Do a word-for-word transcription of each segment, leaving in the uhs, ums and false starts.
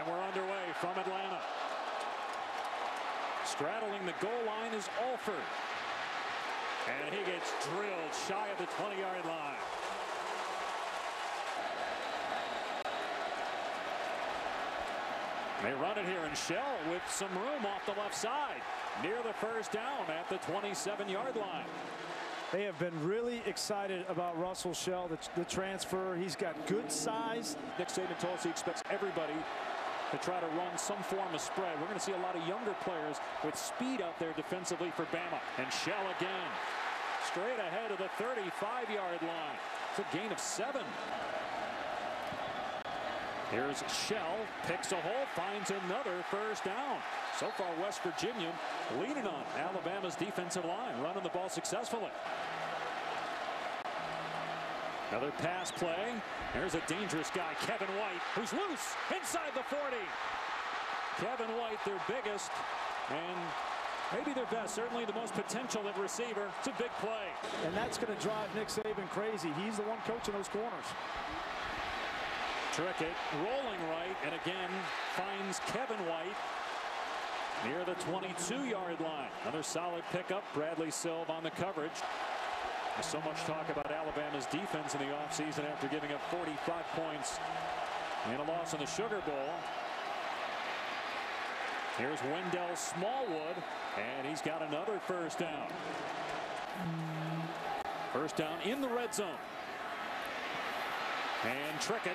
And we're underway from Atlanta. Straddling the goal line is Alford. And he gets drilled shy of the twenty yard line. They run it here, and Shell with some room off the left side near the first down at the twenty-seven yard line. They have been really excited about Russell Shell, the, the transfer. He's got good size. Nick Saban told us he expects everybody to try to run some form of spread. We're going to see a lot of younger players with speed out there defensively for Bama. And Shell again, straight ahead of the thirty-five yard line. It's a gain of seven. Here's Shell, picks a hole, finds another first down. So far, West Virginia leaning on Alabama's defensive line, running the ball successfully. Another pass play. There's a dangerous guy, Kevin White, who's loose inside the forty. Kevin White, their biggest and maybe their best, certainly the most potential at receiver. It's a big play. And that's going to drive Nick Saban crazy. He's the one coaching those corners. Trickett rolling right, and again finds Kevin White near the twenty-two yard line. Another solid pickup. Bradley Silve on the coverage. There's so much talk about Alabama's defense in the offseason after giving up forty-five points in a loss in the Sugar Bowl. Here's Wendell Smallwood, and he's got another first down. First down in the red zone. And Trickett.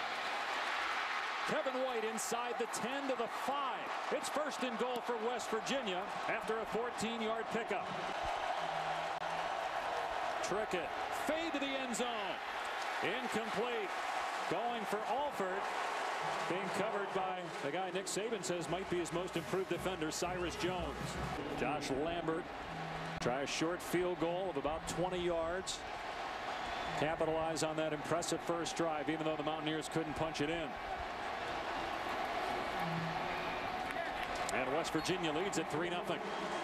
Kevin White inside the ten to the five. It's first and goal for West Virginia after a fourteen yard pickup. Trickett, fade to the end zone. Incomplete. Going for Alford. Being covered by the guy Nick Saban says might be his most improved defender, Cyrus Jones. Josh Lambert try a short field goal of about twenty yards. Capitalize on that impressive first drive, even though the Mountaineers couldn't punch it in. And West Virginia leads at three nothing.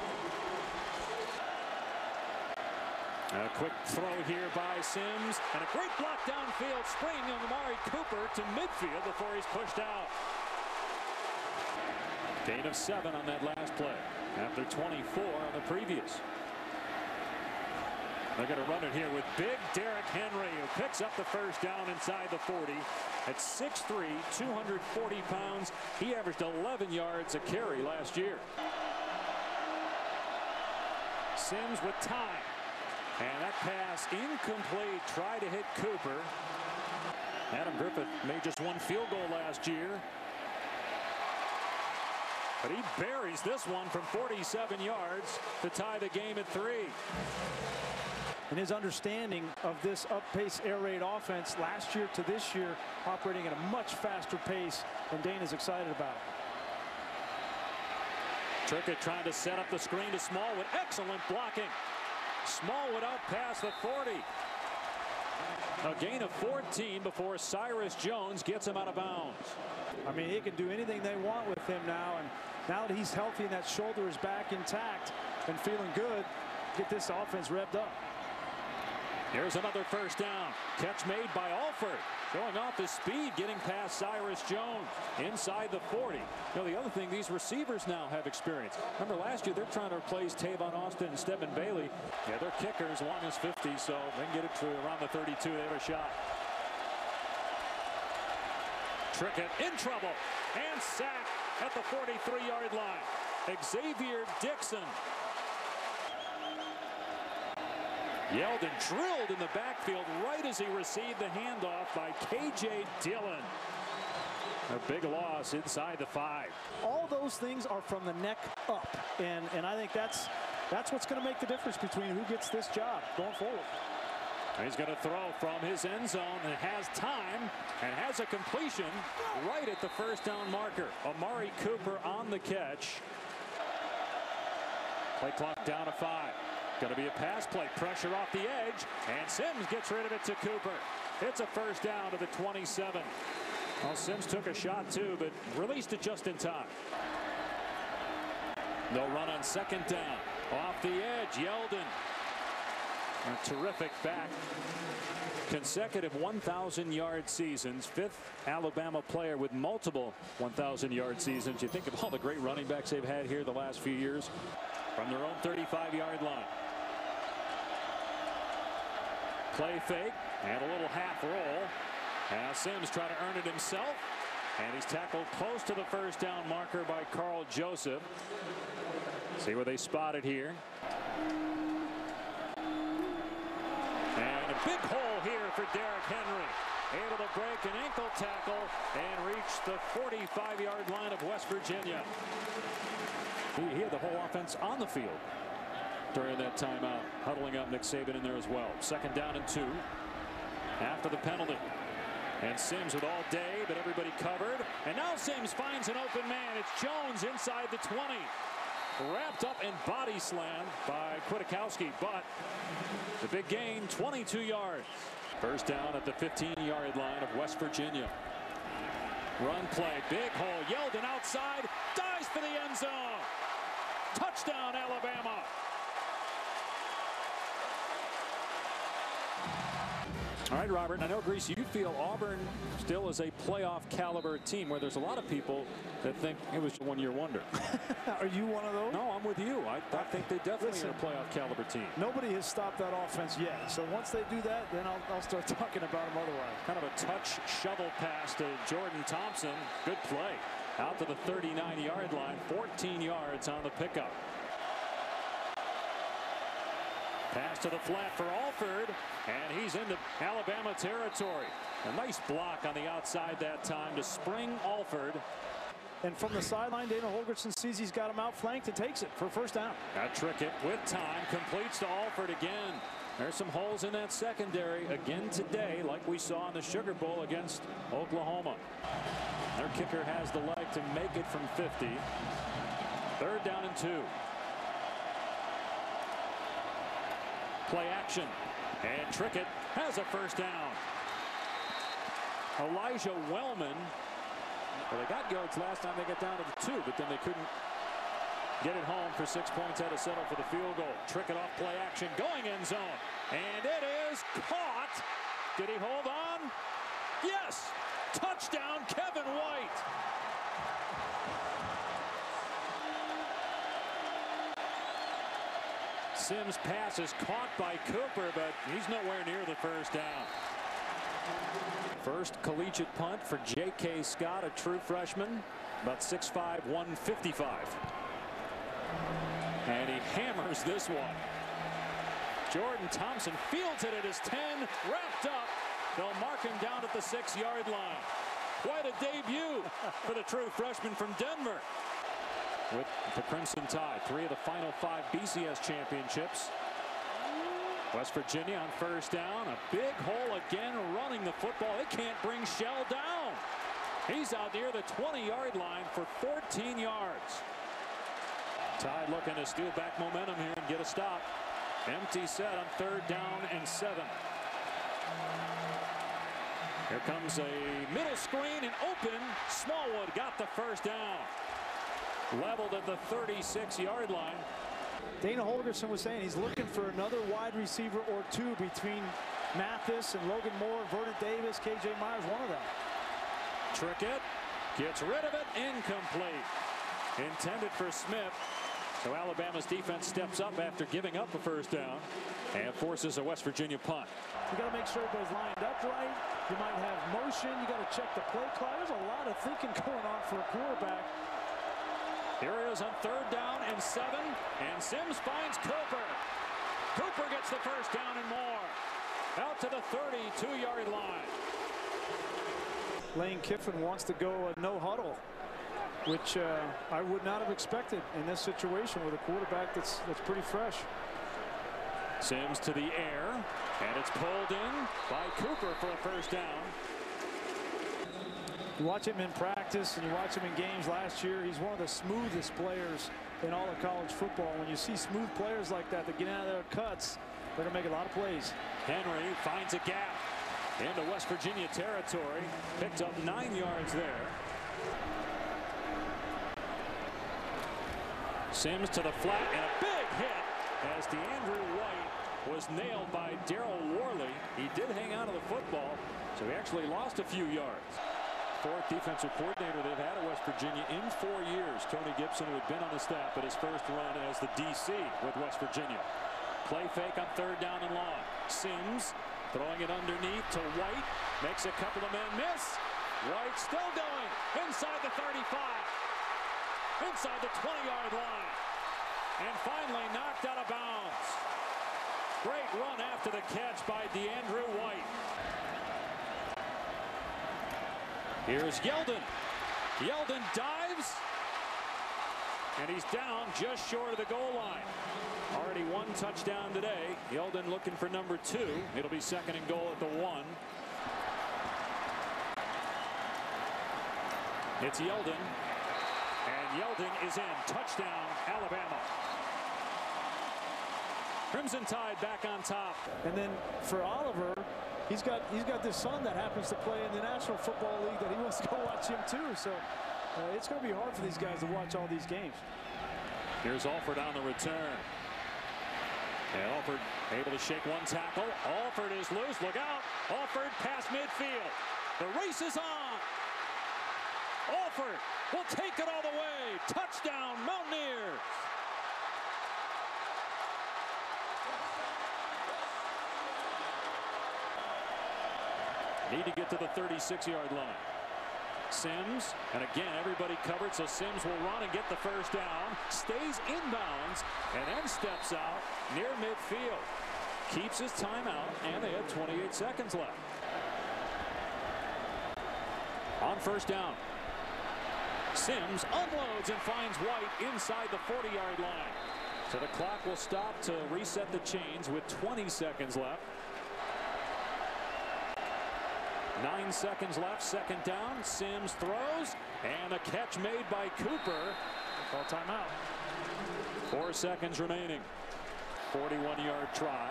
A quick throw here by Sims, and a great block downfield, springing on Amari Cooper to midfield before he's pushed out. Gain of seven on that last play after twenty-four on the previous. They're going to run it here with big Derrick Henry, who picks up the first down inside the forty. At six three, two hundred forty pounds, he averaged eleven yards a carry last year. Sims with time. And that pass incomplete. Tried to hit Cooper. Adam Griffith made just one field goal last year. But he buries this one from forty-seven yards to tie the game at three. And his understanding of this up-pace air raid offense last year to this year, operating at a much faster pace than Dana's excited about. Trickett trying to set up the screen to Smallwood. Excellent blocking. Smallwood out past the forty. A gain of fourteen before Cyrus Jones gets him out of bounds. I mean, he can do anything they want with him now, and now that he's healthy and that shoulder is back intact and feeling good, get this offense revved up. Here's another first down. Catch made by Alford. Showing off his speed, getting past Cyrus Jones inside the forty. You know, the other thing, these receivers now have experience. Remember last year, they're trying to replace Tavon Austin and Stephen Bailey. Yeah, they're kickers long as fifty, so they can get it to around the thirty-two. They have a shot. Trickett in trouble and sacked at the forty-three yard line. Xavier Dixon. Yeldon drilled in the backfield right as he received the handoff by K J Dillon. A big loss inside the five. All those things are from the neck up, and and I think that's that's what's going to make the difference between who gets this job going forward. He's going to throw from his end zone and has time and has a completion right at the first down marker. Amari Cooper on the catch. Play clock down to five. Going to be a pass play, pressure off the edge, and Sims gets rid of it to Cooper. It's a first down to the twenty-seven. Well, Sims took a shot too, but released it just in time. They'll run on second down. Off the edge, Yeldon. A terrific back. Consecutive one thousand yard seasons. Fifth Alabama player with multiple one thousand yard seasons. You think of all the great running backs they've had here the last few years. From their own thirty-five yard line. Play fake and a little half roll. Now Sims trying to earn it himself. And he's tackled close to the first down marker by Carl Joseph. See where they spot it here. And a big hole here for Derrick Henry. Able to break an ankle tackle and reach the forty-five yard line of West Virginia. He, he had the whole offense on the field during that timeout, huddling up Nick Saban in there as well. Second down and two after the penalty. And Sims with all day, but everybody covered. And now Sims finds an open man. It's Jones inside the twenty. Wrapped up and body slammed by Kwiatkowski, but the big gain, twenty-two yards. First down at the fifteen yard line of West Virginia. Run play, big hole, Yeldon outside, dives for the end zone. Touchdown, Alabama. All right, Robert, I know, Grease, you feel Auburn still is a playoff caliber team, where there's a lot of people that think it was a one-year wonder. Are you one of those? No, I'm with you. I, I think they definitely Listen, are a playoff caliber team. Nobody has stopped that offense yet. So once they do that, then I'll, I'll start talking about them otherwise. Kind of a touch shovel pass to Jordan Thompson. Good play. Out to the thirty-nine yard line, fourteen yards on the pickup. Pass to the flat for Alford, and he's into Alabama territory. A nice block on the outside that time to spring Alford. And from the sideline, Dana Holgorsen sees he's got him outflanked and takes it for a first down. Got Trickett with time, completes to Alford again. There's some holes in that secondary again today, like we saw in the Sugar Bowl against Oklahoma. Their kicker has the leg to make it from fifty. Third down and two. Play action, and Trickett has a first down. Elijah Wellman. Well, they got yards last time they got down to the two, but then they couldn't get it home for six points. Had to settle for the field goal. Trickett off play action, going end zone, and it is caught. Did he hold on? Yes. Touchdown, Kevin White. Sims' pass is caught by Cooper, but he's nowhere near the first down. First collegiate punt for J K. Scott, a true freshman, about six five, one fifty-five. And he hammers this one. Jordan Thompson fields it at his ten, wrapped up. They'll mark him down at the six yard line. Quite a debut for the true freshman from Denver. With the Crimson Tide, three of the final five B C S championships. West Virginia on first down. A big hole again, running the football. They can't bring Shell down. He's out near the twenty yard line for fourteen yards. Tide looking to steal back momentum here and get a stop. Empty set on third down and seven. Here comes a middle screen and open. Smallwood got the first down. Leveled at the thirty-six yard line. Dana Holgorsen was saying he's looking for another wide receiver or two between Mathis and Logan Moore, Vernon Davis, K J Myers, one of them. Trickett gets rid of it, incomplete. Intended for Smith. So Alabama's defense steps up after giving up a first down and forces a West Virginia punt. You got to make sure everybody's lined up right. You might have motion. You got to check the play clock. There's a lot of thinking going on for a quarterback. Here he is on third down and seven, and Sims finds Cooper. Cooper gets the first down and more. Out to the thirty-two yard line. Lane Kiffin wants to go a no huddle, which uh, I would not have expected in this situation with a quarterback that's that's pretty fresh. Sims to the air, and it's pulled in by Cooper for a first down. You watch him in practice and you watch him in games last year. He's one of the smoothest players in all of college football. When you see smooth players like that that get out of their cuts, they're going to make a lot of plays. Henry finds a gap into West Virginia territory. Picked up nine yards there. Sims to the flat, and a big hit as DeAndrew White was nailed by Daryl Worley. He did hang out of the football, so he actually lost a few yards. Fourth defensive coordinator they've had at West Virginia in four years. Tony Gibson, who had been on the staff at his first run as the D C with West Virginia. Play fake on third down and long. Sims throwing it underneath to White. Makes a couple of men miss. White still going inside the thirty-five. Inside the twenty-yard line. And finally knocked out of bounds. Great run after the catch by DeAndrew White. Here's Yeldon. Yeldon dives. And he's down just short of the goal line. Already one touchdown today. Yeldon looking for number two. It'll be second and goal at the one. It's Yeldon. And Yeldon is in. Touchdown, Alabama. Crimson Tide back on top. And then for Oliver, he's got he's got this son that happens to play in the National Football League that he wants to go watch him too. So uh, it's going to be hard for these guys to watch all these games. Here's Alford on the return. And Alford able to shake one tackle. Alford is loose. Look out. Alford past midfield. The race is on. Alford will take it all the way. Touchdown, Mountaineers. Need to get to the thirty-six yard line. Sims, and again everybody covered, so Sims will run and get the first down. Stays inbounds and then steps out near midfield. Keeps his timeout, and they have twenty-eight seconds left. On first down, Sims unloads and finds White inside the forty yard line. So the clock will stop to reset the chains with twenty seconds left. Nine seconds left, second down. Sims throws, and a catch made by Cooper. Call timeout. Four seconds remaining. forty-one yard try.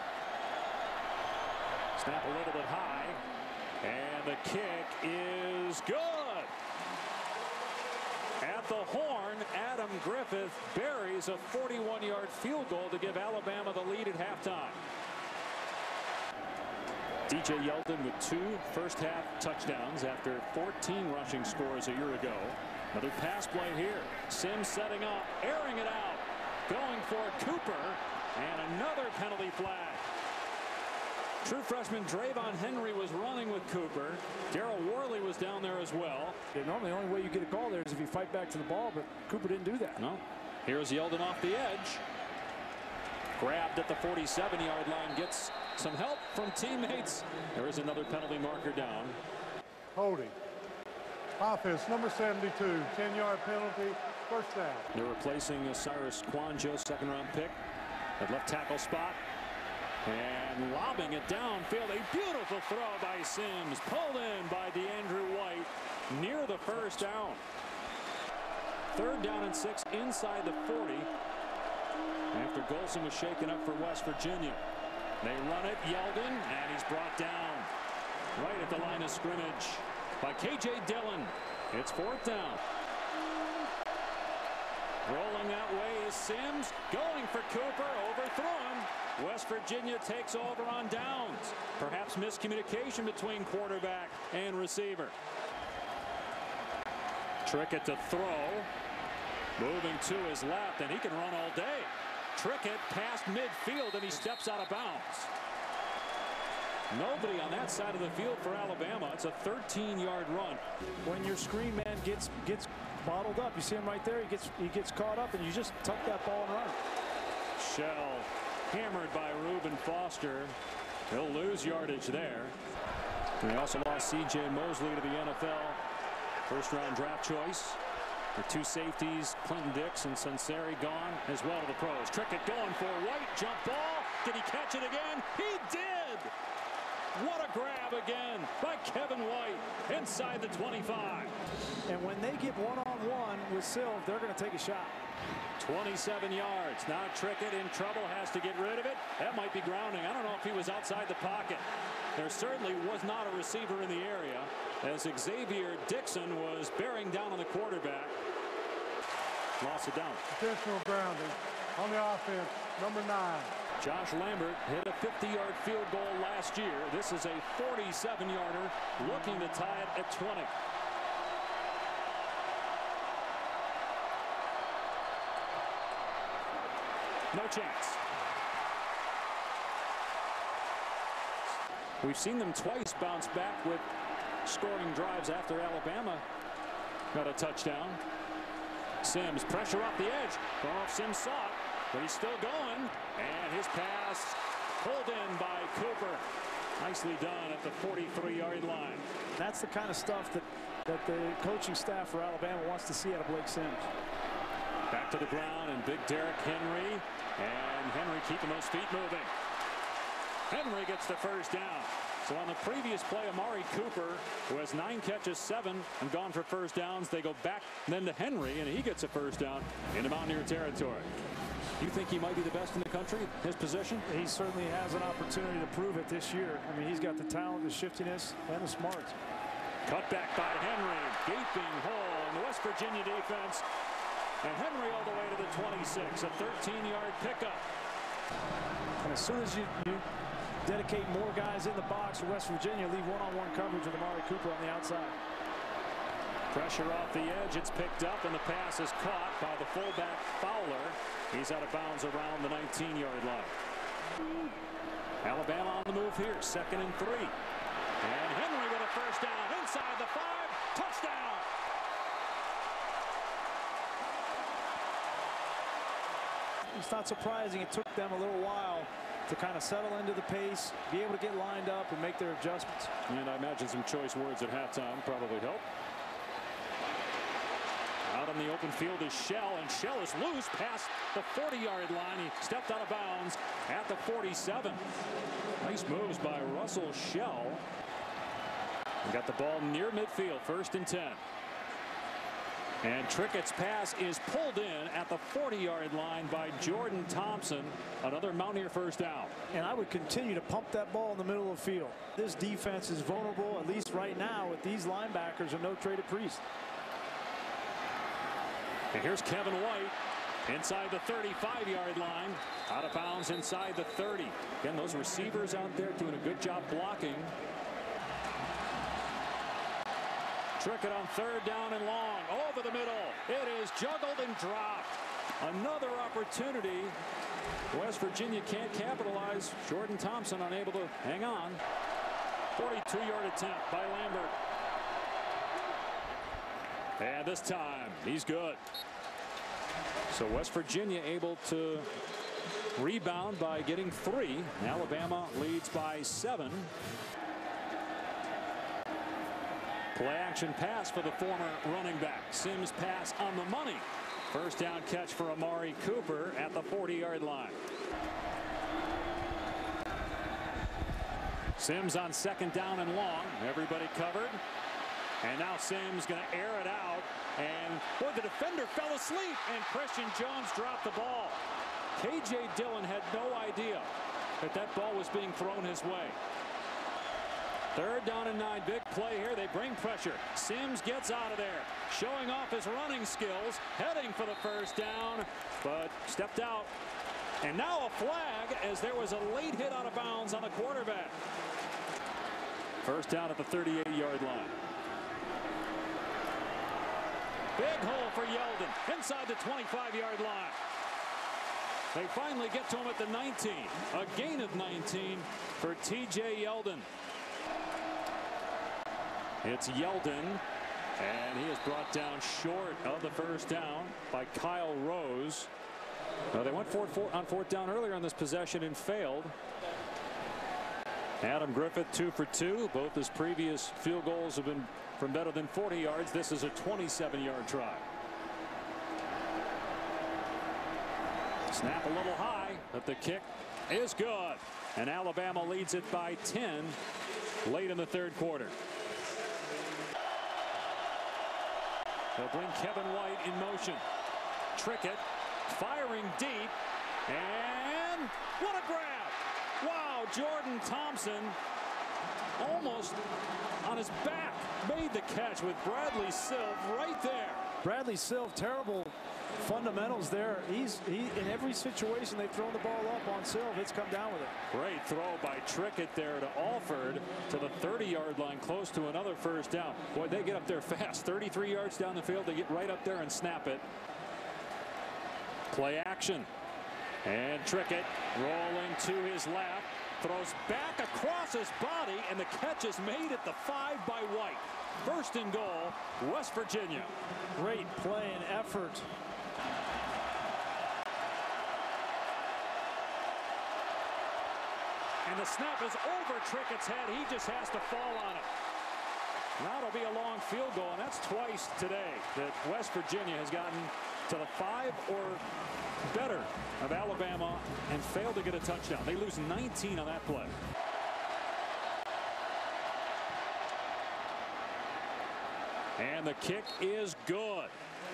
Snap a little bit high, and the kick is good. At the horn, Adam Griffith buries a forty-one yard field goal to give Alabama the lead at halftime. D J Yeldon with two first half touchdowns after fourteen rushing scores a year ago. Another pass play here. Sims setting up, airing it out, going for Cooper, and another penalty flag. True freshman Drayvon Henry was running with Cooper. Daryl Worley was down there as well. Yeah, normally the only way you get a call there is if you fight back to the ball, but Cooper didn't do that. No. Here's Yeldon off the edge. Grabbed at the forty-seven yard line, gets some help from teammates. There is another penalty marker down. Holding. Offense number seventy-two, ten yard penalty, first down. They're replacing Cyrus Kwanjo, second round pick at left tackle spot. And lobbing it downfield. A beautiful throw by Sims. Pulled in by DeAndrew White near the first down. Third down and six inside the forty. After Golson was shaken up for West Virginia. They run it, Yeldon, and he's brought down right at the line of scrimmage by K J Dillon. It's fourth down. Rolling that way is Sims, going for Cooper, overthrew him. West Virginia takes over on downs. Perhaps miscommunication between quarterback and receiver. Trickett to throw. Moving to his left, and he can run all day. Trickett past midfield, and he steps out of bounds. Nobody on that side of the field for Alabama. It's a thirteen yard run. When your screen man gets gets bottled up, you see him right there. He gets he gets caught up, and you just tuck that ball and run. Shell hammered by Reuben Foster. He'll lose yardage there. And they also lost C J Mosley to the N F L. First round draft choice. The two safeties, Clinton Dix and Sunseri, gone as well to the pros. Trickett going for White. Jump ball. Did he catch it again? He did. What a grab again by Kevin White inside the twenty-five. And when they get one-on-one with Silv, they're going to take a shot. twenty-seven yards. Now Trickett in trouble, has to get rid of it. That might be grounding. I don't know if he was outside the pocket. There certainly was not a receiver in the area as Xavier Dixon was bearing down on the quarterback. Lost it down. Intentional grounding on the offense, number nine. Josh Lambert hit a fifty yard field goal last year. This is a forty-seven yarder, looking to tie it at twenty. No chance. We've seen them twice bounce back with scoring drives after Alabama got a touchdown. Sims, pressure off the edge. Well, Sims saw it, but he's still going. And his pass pulled in by Cooper. Nicely done at the forty-three yard line. That's the kind of stuff that, that the coaching staff for Alabama wants to see out of Blake Sims. Back to the ground, and big Derrick Henry. And Henry keeping those feet moving. Henry gets the first down. So on the previous play, Amari Cooper, who has nine catches, seven, and gone for first downs, they go back then to Henry, and he gets a first down into Mountaineer territory. You think he might be the best in the country, his position? He certainly has an opportunity to prove it this year. I mean, he's got the talent, the shiftiness, and the smarts. Cut back by Henry. Gaping hole in the West Virginia defense. And Henry all the way to the twenty-six, a thirteen yard pickup. And as soon as you, you dedicate more guys in the box for West Virginia, leave one-on-one coverage with Amari Cooper on the outside. Pressure off the edge. It's picked up, and the pass is caught by the fullback Fowler. He's out of bounds around the nineteen yard line. Alabama on the move here, second and three. And Henry with a first down inside the five. Touchdown. It's not surprising it took them a little while to kind of settle into the pace, be able to get lined up and make their adjustments. And I imagine some choice words at halftime probably help. Out on the open field is Shell, and Shell is loose past the forty yard line. He stepped out of bounds at the forty-seven. Nice moves by Russell Shell. And got the ball near midfield, first and ten. And Trickett's pass is pulled in at the forty yard line by Jordan Thompson. Another Mountaineer first down. And I would continue to pump that ball in the middle of the field. This defense is vulnerable, at least right now, with these linebackers and no Traded Priest. And here's Kevin White inside the thirty-five yard line. Out of bounds inside the thirty. Again, those receivers out there doing a good job blocking. Trickett on third down and long. Over the middle. It is juggled and dropped. Another opportunity. West Virginia can't capitalize. Jordan Thompson unable to hang on. forty-two yard attempt by Lambert. And this time, he's good. So West Virginia able to rebound by getting three. Alabama leads by seven. Play action pass for the former running back. Sims pass on the money. First down catch for Amari Cooper at the forty yard line. Sims on second down and long. Everybody covered. And now Sims going to air it out. And boy, the defender fell asleep. And Christian Jones dropped the ball. K J Dillon had no idea that that ball was being thrown his way. Third down and nine. Big play here. They bring pressure. Sims gets out of there, showing off his running skills, heading for the first down, but stepped out. And now a flag as there was a late hit out of bounds on the quarterback. First down at the thirty-eight yard line. Big hole for Yeldon inside the twenty-five yard line. They finally get to him at the nineteen. A gain of nineteen for T J Yeldon. It's Yeldon, and he is brought down short of the first down by Kyle Rose. Now, they went for it on fourth down earlier on this possession and failed. Adam Griffith two for two. Both his previous field goals have been from better than forty yards. This is a twenty-seven yard try. Snap a little high, but the kick is good. And Alabama leads it by ten late in the third quarter. They'll bring Kevin White in motion. Trickett firing deep. And what a grab. Wow, Jordan Thompson almost on his back made the catch with Bradley Silv right there. Bradley Silv, terrible fundamentals there. He's he in every situation they've thrown the ball up on Silv, it's come down with it. Great throw by Trickett there to Alford to the thirty yard line, close to another first down. Boy, they get up there fast. thirty-three yards down the field. They get right up there and snap it. Play action. And Trickett rolling to his left. Throws back across his body, and the catch is made at the five by White. First and goal, West Virginia. Great play and effort. And the snap is over Trickett's head. He just has to fall on it. Now it'll be a long field goal, and that's twice today that West Virginia has gotten to the five or better of Alabama and failed to get a touchdown. They lose nineteen on that play. And the kick is good.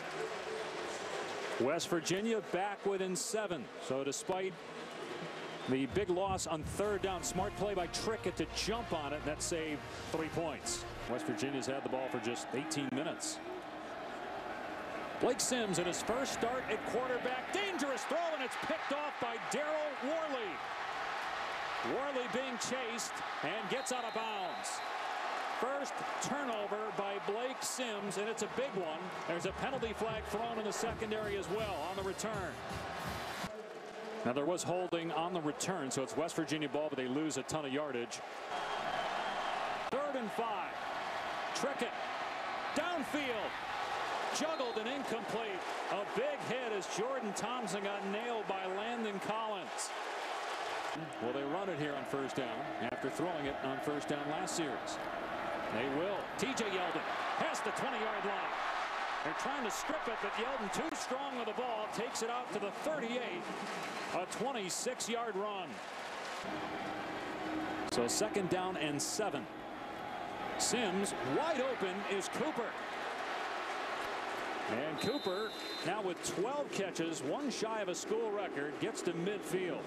West Virginia back within seven. So despite the big loss on third down, smart play by Trickett to jump on it. That saved three points. West Virginia's had the ball for just eighteen minutes. Blake Sims in his first start at quarterback. Dangerous throw, and it's picked off by Daryl Worley. Worley being chased and gets out of bounds. First turnover by Blake Sims, and it's a big one. There's a penalty flag thrown in the secondary as well on the return. Now there was holding on the return, so it's West Virginia ball, but they lose a ton of yardage. Third and five. Trickett downfield. Juggled and incomplete. A big hit as Jordan Thompson got nailed by Landon Collins. Will they run it here on first down after throwing it on first down last series? They will. T J Yeldon has the twenty yard line. They're trying to strip it, but Yeldon too strong with the ball. Takes it out to the thirty-eight. A twenty-six yard run. So second down and seven. Sims wide open is Cooper. And Cooper now with twelve catches, one shy of a school record, gets to midfield.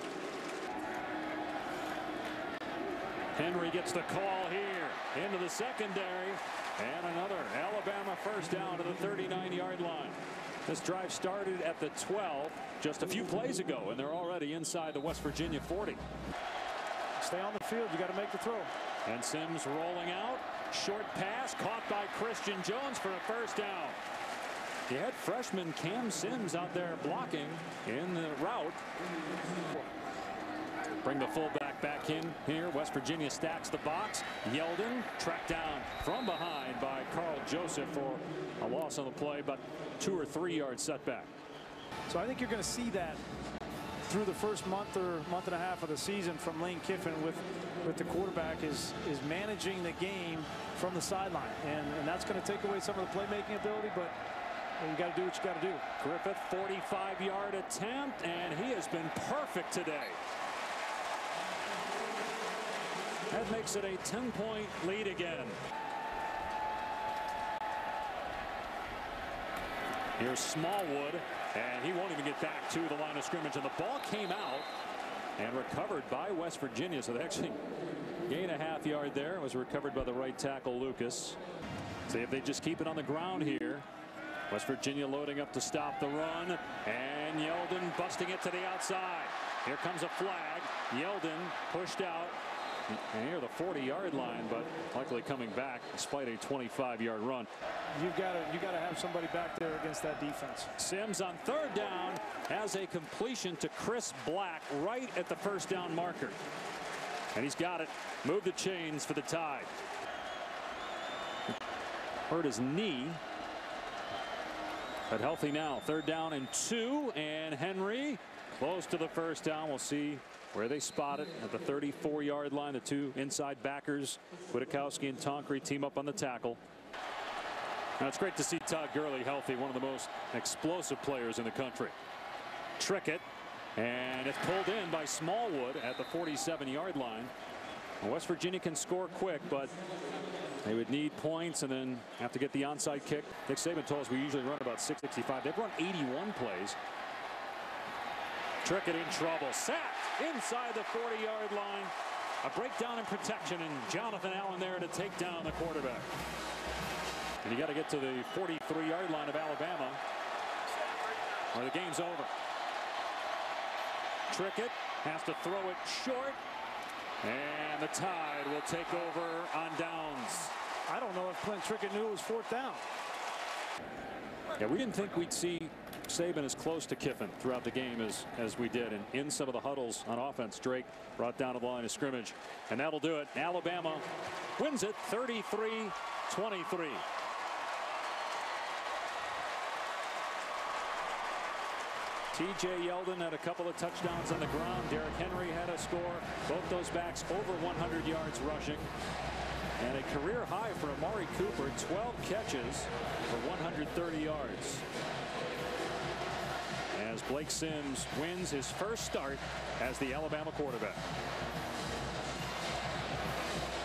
Henry gets the call here into the secondary, and another Alabama first down to the thirty-nine yard line. This drive started at the twelve just a few plays ago, and they're already inside the West Virginia forty. Stay on the field. You got to make the throw. And Sims rolling out. Short pass caught by Christian Jones for a first down. You had freshman Cam Sims out there blocking in the route. Bring the fullback back in here. West Virginia stacks the box. Yeldon tracked down from behind by Carl Joseph for a loss on the play, but two or three yard setback. So I think you're going to see that through the first month or month and a half of the season from Lane Kiffin with with the quarterback is is managing the game from the sideline, and and that's going to take away some of the playmaking ability, but you got to do what you got to do. Griffith forty-five yard attempt, and he has been perfect today. That makes it a ten point lead again. Here's Smallwood, and he won't even get back to the line of scrimmage, and the ball came out and recovered by West Virginia, so they actually gained a half yard there. It was recovered by the right tackle Lucas. See if they just keep it on the ground here. West Virginia loading up to stop the run, and Yeldon busting it to the outside. Here comes a flag. Yeldon pushed out near the forty yard line, but likely coming back despite a twenty-five yard run. You've got to you got to have somebody back there against that defense. Sims on third down has a completion to Chris Black right at the first down marker, and he's got it. Move the chains for the Tide. Hurt his knee, but healthy now. Third down and two, and Henry close to the first down. We'll see where they spot it at the thirty-four yard line. The two inside backers, Wiatkowski and Tonkery, team up on the tackle. Now it's great to see Todd Gurley healthy, one of the most explosive players in the country. Trickett, and it's pulled in by Smallwood at the forty-seven yard line. West Virginia can score quick, but they would need points and then have to get the onside kick. Nick Saban told us we usually run about six sixty-five. They've run eighty-one plays. Trickett in trouble. Sacked inside the forty yard line. A breakdown in protection, and Jonathan Allen there to take down the quarterback. And you got to get to the forty-three yard line of Alabama. or the game's over. Trickett has to throw it short, and the Tide will take over on downs. I don't know if Clint Trickett knew it was fourth down. Yeah, we didn't think we'd see Saban as close to Kiffin throughout the game as as we did, and in some of the huddles on offense, Drake brought down to the line of scrimmage, and that'll do it. Alabama wins it thirty-three twenty-three. T J Yeldon had a couple of touchdowns on the ground. Derrick Henry had a score. Both those backs over one hundred yards rushing. And a career high for Amari Cooper, twelve catches for one hundred thirty yards. As Blake Sims wins his first start as the Alabama quarterback.